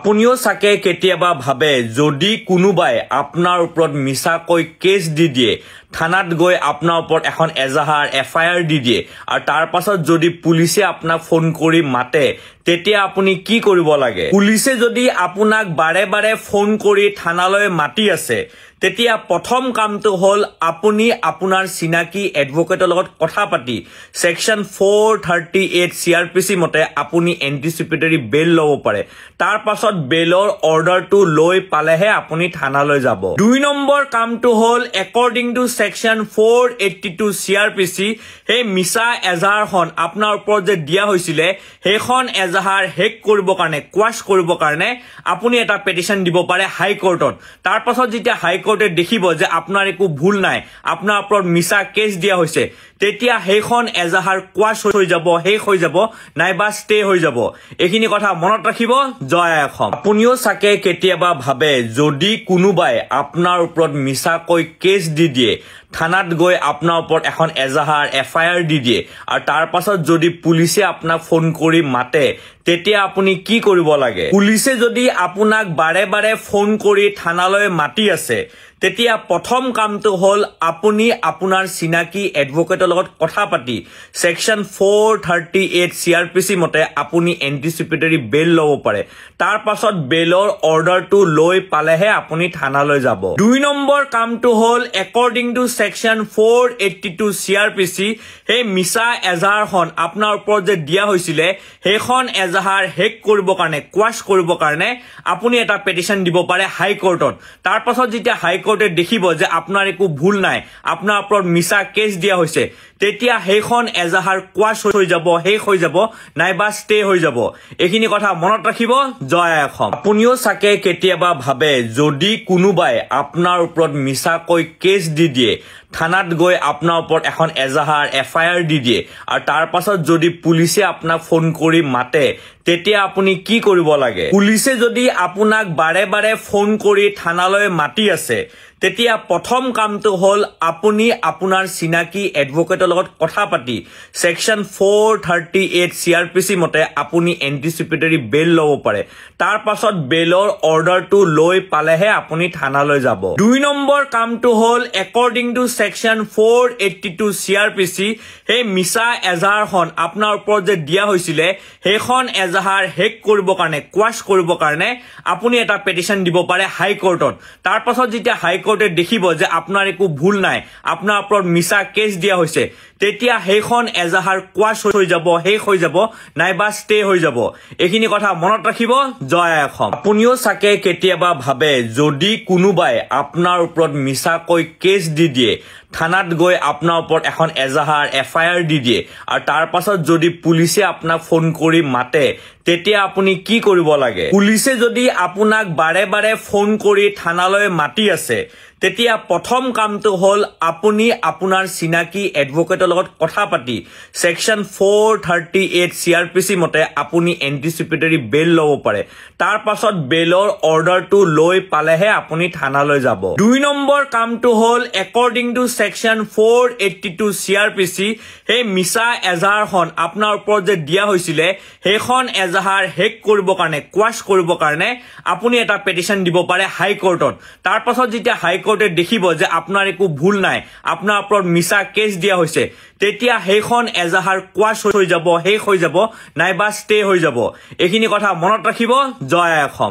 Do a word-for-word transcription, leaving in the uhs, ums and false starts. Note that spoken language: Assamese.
আপুনিও চাকে কেতিয়াবা ভাবে যদি কোনোবাই আপোনাৰ ওপৰত মিছাকৈ কেছ দি দিয়ে থানাত গৈ আপোনাৰ ওপৰত এখন এজাহাৰ এফ আই আৰ দি দিয়ে আৰু তাৰ পাছত যদি পুলিচে আপোনাক ফোন কৰি মাতে তেতিয়া আপুনি কি কৰিব লাগে পুলিচে যদি আপোনাক বাৰে বাৰে ফোন কৰি থানালৈ মাতি আছে তেতিয়া প্ৰথম কামটো হল আপুনি আপোনাৰ চিনাকি এডভোকেটৰ লগত কথা পাতি section four thirty-eight C R P C মতে আপুনি এন্টিসিপেটৰি বেল লব পাৰে তাৰ পাছত বেলৰ অৰ্ডাৰটো লৈ পালেহে আপুনি থানালৈ যাব দুই নম্বৰ কামটো হল according to section four eighty-two C R P C হে মিছা এজাহাৰখন আপোনাৰ ওপৰত যে দিয়া হৈছিল হেখন এজাহাৰ হেক কৰিব কাৰণে কোৱাশ কৰিব কাৰণে আপুনি এটা পেটিশন দিব পাৰে হাই কোৰ্টত তাৰ পাছত যেতিয়া হাই কোৰ্টে দেখিব যে আপোনাৰ একো ভুল নাই আপোনাৰ ওপৰত মিছা কেছ দিয়া হৈছে তেতিয়া হেখন এজাহাৰ কোৱাশ হৈ যাব হেক হৈ যাব নাইবা ষ্টে হৈ যাব এখিনি কথা মনত ৰাখিব জয় অসম আপুনিও চাকে কেতিয়াবা ভাবে যদি কোনোবাই আপোনাৰ ওপৰত মিছাকৈ কেছ দি দিয়ে থানাত গৈ আপোনাৰ ওপৰত এখন এজাহাৰ এফ আই আৰ দি দিয়ে আৰু তাৰ পাছত যদি পুলিচে আপোনাক ফোন কৰি মাতে তেতিয়া আপুনি কি কৰিব লাগে পুলিচে যদি আপোনাক বাৰে বাৰে ফোন কৰি থানালৈ মাতি আছে তেতিয়া প্ৰথম কামটো হল আপুনি আপোনাৰ চিনাকি এডভোকেটৰ লগত কথা পাতি section four thirty-eight C R P C মতে আপুনি এন্টিসিপেটৰি বেল লব পাৰে তাৰ পাছত বেলৰ অৰ্ডাৰটো লৈ পালেহে আপুনি থানালৈ যাব দুই নম্বৰ কামটো হল according to section four eighty-two C R P C হে মিছা এজাহাৰখন আপোনাৰ ওপৰত যে দিয়া হৈছিল হেখন এজাহাৰ হেক কৰিব কাৰণে কোৱাশ কৰিব কাৰণে আপুনি এটা পেটিশন দিব পাৰে হাই কোৰ্টত তাৰ পাছত যেতিয়া হাই কোৰ্টে দেখিব যে আপোনাৰ একো ভুল নাই আপোনাৰ ওপৰত মিছা কেছ দিয়া হৈছে তেতিয়া হেখন এজাহাৰ কোৱাশ হৈ যাব হেক হৈ যাব নাইবা ষ্টে হৈ যাব এখিনি কথা মনত ৰাখিব জয় অসম আপুনিও চাকে কেতিয়াবা ভাবে যদি কোনোবাই আপোনাৰ ওপৰত মিছাকৈ কেছ দি দিয়ে থানাত গৈ আপোনাৰ ওপৰত এখন এজাহাৰ এফ আই আৰ দি দিয়ে আৰু তাৰ পাছত যদি পুলিচে আপোনাক ফোন কৰি মাতে তেতিয়া আপুনি কি কৰিব লাগে পুলিচে যদি আপোনাক বাৰে বাৰে ফোন কৰি থানালৈ মাতি আছে তেতিয়া প্ৰথম কামটো হল আপুনি আপোনাৰ চিনাকি এডভোকেটৰ লগত কথা পাতি section four thirty-eight C R P C মতে আপুনি এন্টিসিপেটৰি বেল লব পাৰে তাৰ পাছত বেলৰ অৰ্ডাৰটো লৈ পালেহে আপুনি থানালৈ যাব দুই নম্বৰ কামটো হল according to section four eighty-two C R P C হে মিছা এজাহাৰখন আপোনাৰ ওপৰত যে দিয়া হৈছিল হেখন এজাহাৰ হেক কৰিব কাৰণে কোৱাশ কৰিব কাৰণে আপুনি এটা পেটিশন দিব পাৰে হাই কোৰ্টত তাৰ পাছত যেতিয়া হাই কোৰ্টে দেখিব যে আপোনাৰ একো ভুল নাই আপোনাৰ ওপৰত মিছা কেছ দিয়া হৈছে তেতিয়া হেখন এজাহাৰ কোৱাশ হৈ যাব হেক হৈ যাব নাইবা ষ্টে হৈ যাব এখিনি কথা মনত ৰাখিব জয় অসম আপুনিও চাকে কেতিয়াবা ভাবে যদি কোনোবাই আপোনাৰ ওপৰত মিছাকৈ কেছ দি দিয়ে থানাত গৈ আপোনাৰ ওপৰত এখন এজাহাৰ এফ আই আৰ দি দিয়ে আৰু তাৰ পাছত যদি পুলিচে আপোনাক ফোন কৰি মাতে তেতিয়া আপুনি কি কৰিব লাগে পুলিচে যদি আপোনাক বাৰে বাৰে ফোন কৰি থানালৈ মাতি আছে তেতিয়া প্ৰথম কামটো হল আপুনি আপোনাৰ চিনাকি এডভোকেটৰ লগত কথা পাতি section four thirty-eight C R P C মতে আপুনি এন্টিসিপেটৰি বেল লব পাৰে তাৰ পাছত বেলৰ অৰ্ডাৰটো লৈ পালেহে আপুনি থানালৈ যাব দুই নম্বৰ কামটো হল according to section four eighty-two C R P C হে মিছা এজাহাৰখন আপোনাৰ ওপৰত যে দিয়া হৈছিল হেখন এজাহাৰ হেক কৰিব কাৰণে কোৱাশ কৰিব কাৰণে আপুনি এটা পেটিশন দিব পাৰে হাই কোৰ্টত তাৰ পাছত যেতিয়া হাই কোৰ্টে দেখিব যে আপোনাৰ একো ভুল নাই আপোনাৰ ওপৰত মিছা কেছ দিয়া হৈছে তেতিয়া হেখন এজাহাৰ কোৱাশ হৈ যাব হেক হৈ যাব নাইবা ষ্টে হৈ যাব এখিনি কথা মনত ৰাখিব জয় অসম